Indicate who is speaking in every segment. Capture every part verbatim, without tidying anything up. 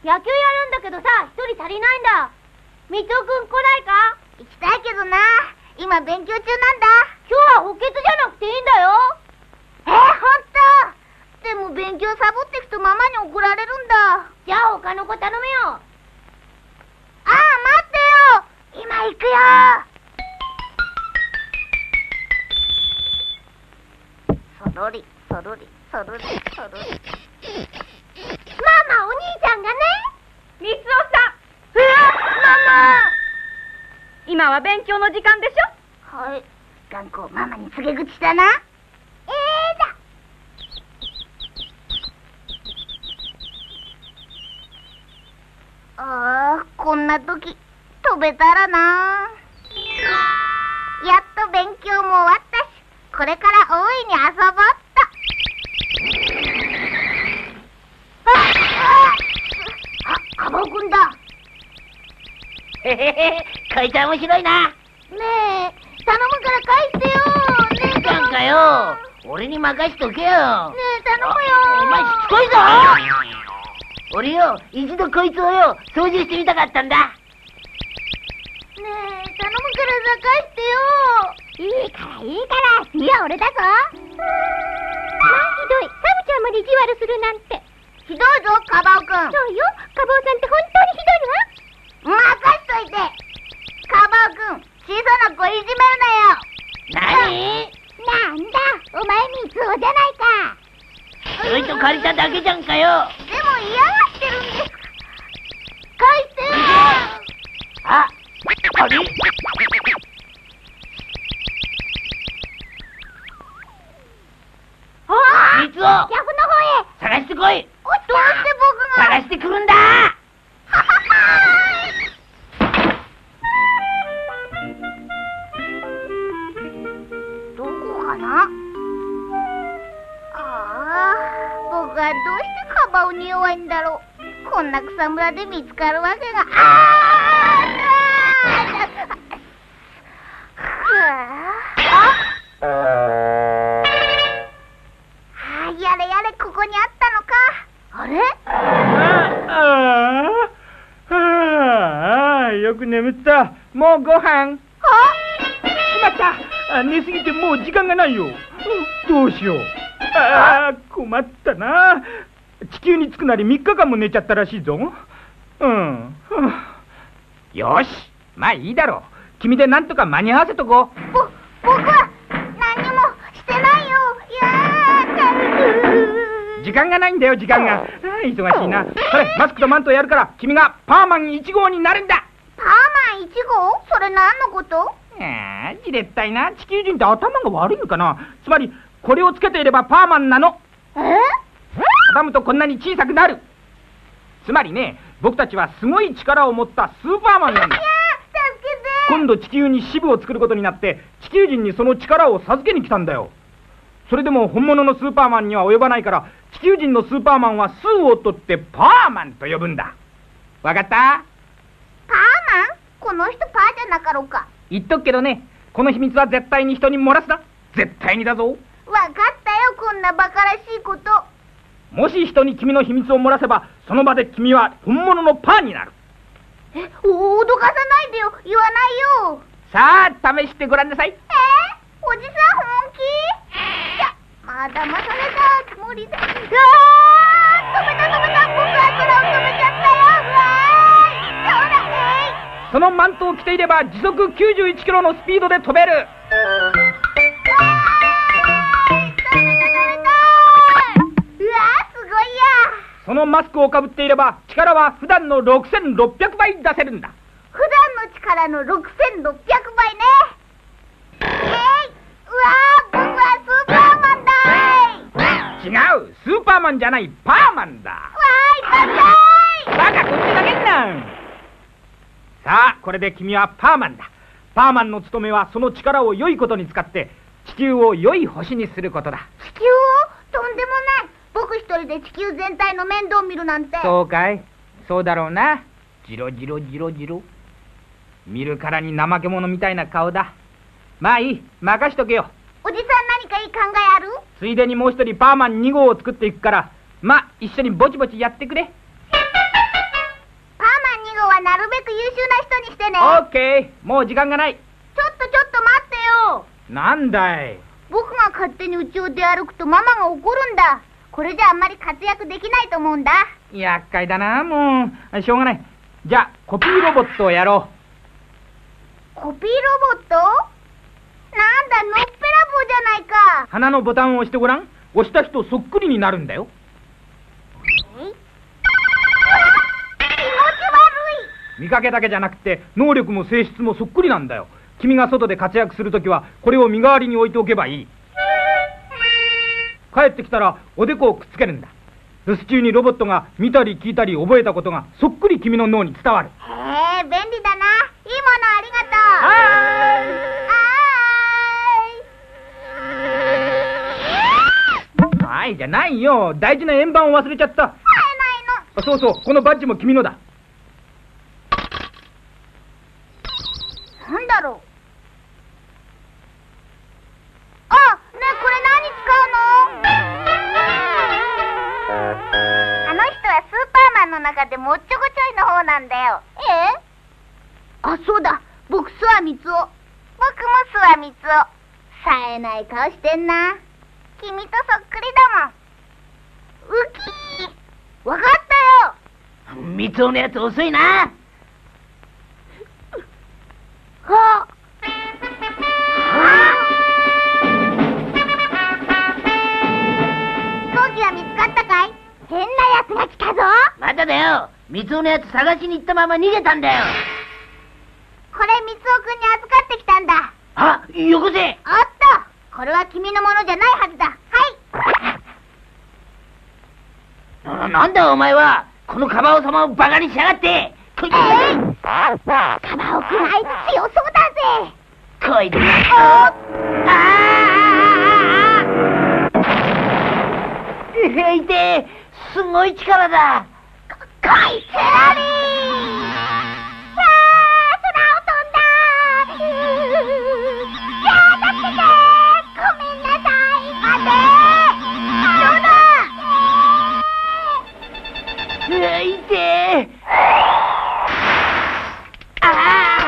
Speaker 1: 野球やるんだけどさ、一人足りないんだ。みつおくん来ないか？
Speaker 2: 行きたいけどな。今勉強中なんだ。
Speaker 1: 今日は補欠じゃなくていいんだよ。
Speaker 2: えー、ほんと？でも勉強サボってくとママに怒られるんだ。
Speaker 1: じゃあ他の子頼むよ。
Speaker 2: ああ、待ってよ。今行くよ。そろりそろりそろりそろり。
Speaker 1: ママ、お兄ちゃんがね。
Speaker 3: みつおさん。
Speaker 2: えー、ママ。
Speaker 3: 今は勉強の時間でしょ。
Speaker 2: はい。頑固ママに告げ口だな。えーだ。ああ、こんな時飛べたらな。やっと勉強も終わったし、これから大いに遊ぼうっと。あ、カバオくんだ。
Speaker 4: へへへ、こいつは面白いな。
Speaker 2: ねえ、頼むから返してよ。ねえ、
Speaker 4: なんかよ、俺に任しとけよ。ねえ、
Speaker 2: 頼むよ。
Speaker 4: お前しつこいぞ。俺よ、一度こいつをよ、掃除してみたかったんだ。
Speaker 2: ねえ、頼むからさ、返してよ。
Speaker 1: いいからいいから、次は俺だぞ。まあひどい、サブちゃんまで意地悪するなんて。
Speaker 2: ひどいぞ、カバオくん。
Speaker 1: そうよ、カバオさんって本当にひどいわ。
Speaker 2: 任しといて。カバオくん、小さな子いじめるなよ。
Speaker 4: 何？
Speaker 1: なんだ、お前みつおじゃないか。
Speaker 4: そいつ借りただけじゃんかよ。
Speaker 2: でも嫌がってるんです。返してよ。
Speaker 4: あ、あれ？
Speaker 1: あ
Speaker 4: みつお、
Speaker 1: 逆の方へ。
Speaker 4: 探してこい。
Speaker 2: どうして僕が。
Speaker 4: 探してくるんだ。
Speaker 2: どこかな。ああ、僕はどうしてカバオに弱いんだろう。こんな草むらで見つかるわけが。ああ、やれやれ、ここにあったのか。あれ？
Speaker 5: ああ、ああ、よく眠った。もうご飯。
Speaker 2: あ、
Speaker 5: しまった。あ、寝すぎてもう時間がないよ。どうしよう。ああ、困ったな。地球に着くなりみっかかんも寝ちゃったらしいぞ。うん。よし、まあいいだろう。君でなんとか間に合わせとこう。
Speaker 2: ぼ、僕は何もしてないよ。いやー、
Speaker 5: 時間がないんだよ、時間が。ああ、忙しいな。それ、マスクとマントをやるから、君がパーマンいち号になるんだ。
Speaker 2: パーマンいち号？それ何のこと？
Speaker 5: ああ、じれったいな。地球人って頭が悪いのかな。つまり、これをつけていればパーマンなの。
Speaker 2: え？
Speaker 5: 畳むとこんなに小さくなる。つまりね、僕たちはすごい力を持ったスーパーマンなんだ。
Speaker 2: いやー、助けて。
Speaker 5: 今度地球に支部を作ることになって、地球人にその力を授けに来たんだよ。それでも本物のスーパーマンには及ばないから、地球人のスーパーマンは数を取ってパーマンと呼ぶんだ。わかった？
Speaker 2: パーマン？この人パーじゃなかろうか。
Speaker 5: 言っとくけどね、この秘密は絶対に人に漏らすな。絶対にだぞ。
Speaker 2: わかったよ、こんなバカらしいこと。
Speaker 5: もし人に君の秘密を漏らせば、その場で君は本物のパーになる。
Speaker 2: え、お脅かさないでよ。言わないよ。
Speaker 5: さあ、試してごらんなさい。
Speaker 2: えー、おじさん本気？いや、まあ騙されたつもりだ。うわー、止めた止めた。僕は空を止めちゃったよ。うわーい、そうだね。
Speaker 5: そのマントを着ていれば時速きゅうじゅういちキロのスピードで飛べる。
Speaker 2: うわーい、止めた止めた。うわー、すごいや。
Speaker 5: そのマスクをかぶっていれば力は普段のろくせんろっぴゃくばい出せるんだ。
Speaker 2: 普段の力のろくせんろっぴゃくばいね。えーい、うわー、僕はスーパーマンだーい。
Speaker 5: 違う、スーパーマンじゃない、パーマンだ。
Speaker 2: わーい、バカーい。
Speaker 5: バカ、こっちだけんなん。さあ、これで君はパーマンだ。パーマンの務めはその力を良いことに使って地球を良い星にすることだ。
Speaker 2: 地球を？とんでもない。僕一人で地球全体の面倒を見るなんて。
Speaker 5: そうかい？そうだろうな。ジロジロジロジロ。見るからに怠け者みたいな顔だ。まあいい、任しとけよ。
Speaker 2: おじさん何かいい考えある？
Speaker 5: ついでにもう一人パーマンに号を作っていくから、まあ一緒にぼちぼちやってくれ。
Speaker 2: なるべく優秀な人にしてね。
Speaker 5: オッケー、もう時間がない。
Speaker 2: ちょっとちょっと待ってよ。
Speaker 5: なんだい。
Speaker 2: 僕が勝手に家を出歩くとママが怒るんだ。これじゃあんまり活躍できないと思うんだ。
Speaker 5: 厄介だな、もう。しょうがない。じゃあ、コピーロボットをやろ
Speaker 2: う。コピーロボット？なんだ、のっぺらぼうじゃないか。
Speaker 5: 鼻のボタンを押してごらん。押した人そっくりになるんだよ。
Speaker 2: え？気持ち悪い。
Speaker 5: 見かけだけじゃなくて能力も性質もそっくりなんだよ。君が外で活躍するときはこれを身代わりに置いておけばいい。帰ってきたらおでこをくっつけるんだ。留守中にロボットが見たり聞いたり覚えたことがそっくり君の脳に伝わる。
Speaker 2: へえ、便利だな。いいものありがとう。
Speaker 5: はーい。はいじゃないよ。大事な円盤を忘れちゃった。
Speaker 2: 買えないの。
Speaker 5: そうそう、このバッジも君のだ。
Speaker 2: なんだろう。あ、ねえ、これ何使うの？あの人はスーパーマンの中でもっちょこちょいの方なんだよ。え？あ、そうだ。僕、諏訪光夫。僕も諏訪光夫。冴えない顔してんな。君とそっくりだもん。ウキー。わかったよ。
Speaker 4: 三つおのやつ遅いな。
Speaker 2: あっ。飛行機は見つかったかい？変なやつが来たぞ。
Speaker 4: まだだよ。三つおのやつ探しに行ったまま逃げたんだよ。
Speaker 2: これ三つおくんに預かってきたんだ。
Speaker 4: あ、よこせ。
Speaker 2: おっと、これは君のものじゃないはずだ。
Speaker 4: はい。な、なんだお前は。このカバオ様をバカにしやがって。
Speaker 2: えい、カバオくん、あいつ強そうだぜ。
Speaker 4: こいつ。
Speaker 2: お
Speaker 4: ああ。えいて、すごい力だ。
Speaker 2: こ、こいつらりー。さあ、空を飛んだ。いやー、助けて。ごめんなさい。待て。どうだ。
Speaker 4: えいて。ああ。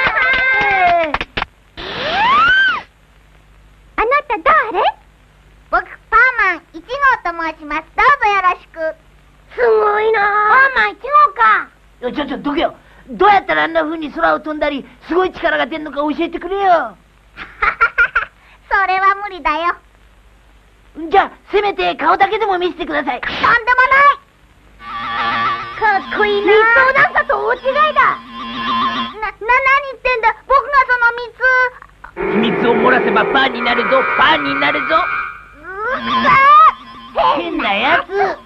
Speaker 2: あなた誰？僕、パーマンいち号と申します。どうぞよろしく。すごいなぁ。パーマンいち号か。
Speaker 4: ちょちょどけよ。どうやったらあんな風に空を飛んだりすごい力が出るのか教えてくれよ。
Speaker 2: それは無理だよ。
Speaker 4: じゃあせめて顔だけでも見せてください。
Speaker 2: とんでもない。かっこいいな。密相なんかと大違いだ。な、な、何言ってんだ。僕がその蜜。
Speaker 4: 蜜を漏らせばパーになるぞ。パーになるぞ。
Speaker 2: うっさー。
Speaker 4: 変なやつ。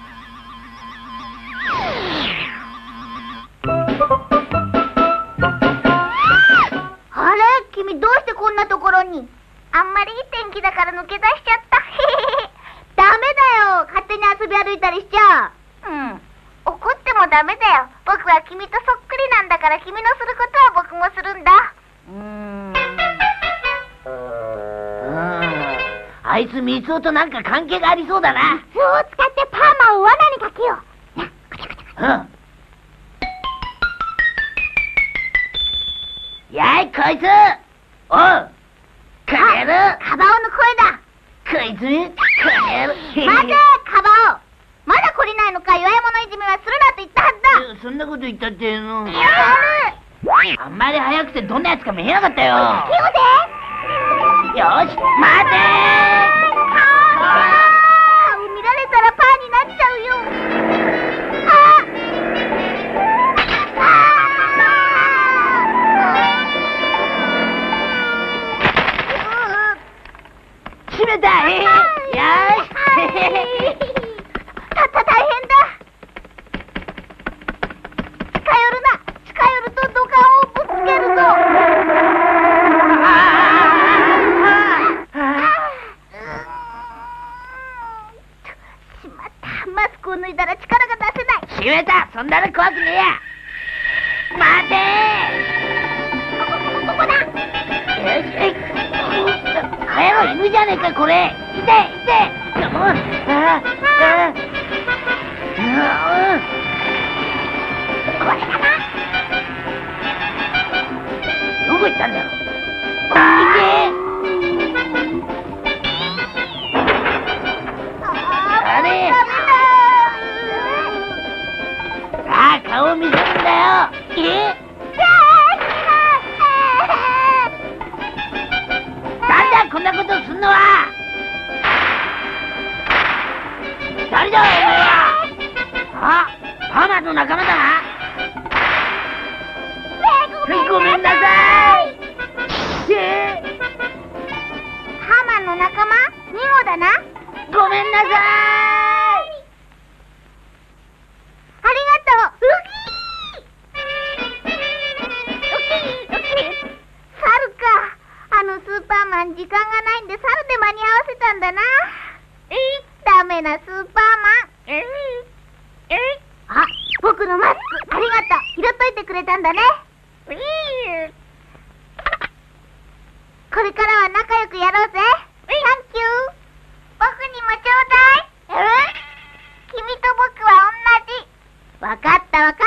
Speaker 2: あれ、君どうしてこんなところに？あんまりいい天気だから抜け出しちゃった。ダメだよ。勝手に遊び歩いたりしちゃう。うん。怒ってもダメだよ。僕は君とそっくりなんだから、君のすることは僕もするんだ。うーん。
Speaker 4: あいつ三つおとなんか関係がありそうだな。
Speaker 2: 巣を使ってパーマを罠にかけよう。な、こちゃこちゃ。
Speaker 4: うん。やい、こいつ。おう。この野郎。
Speaker 2: カバオの声だ。
Speaker 4: こいつ、この野郎。
Speaker 2: 待て、カバオ。まだ懲りないのか。弱い者いじめはするなと言ったはずだ。
Speaker 4: そんなこと言ったっての。
Speaker 2: やる。
Speaker 4: あんまり速くてどんなやつか見えなかったよ。
Speaker 2: 気をで。
Speaker 4: よし、待てー。
Speaker 2: 顔見られたらパーになっちゃうよ。あっ。
Speaker 4: 閉めた。えー、よし。
Speaker 2: たった大変だ。近寄るな。近寄ると土管をぶつけるぞ。しまった。マスクを脱いだら力が出せない。
Speaker 4: 閉めた。そんなの怖くねえや。待て
Speaker 2: ー。ここだ。
Speaker 4: よし、えい。かやろ、犬じゃねえかこれ。痛い痛い。もう、ああ、ああ、
Speaker 2: これだな。
Speaker 4: 顔見せるんだよ。え？なんだこんなことすんのは。誰だお前は。あ、パマの仲間だな。ごめんなさい。えー、
Speaker 2: ハマの仲間ニモだな。
Speaker 4: ごめんなさい。
Speaker 2: ありがとう。猿か。あのスーパーマン時間がないんで猿で間に合わせたんだな。ダメなスーパーマン。あ、僕のマスクありがとう。拾っといてくれたんだね。これからは仲良くやろうぜ。サンキュー。僕にもちょうだい。え？君と僕は同じ。わかったわかった。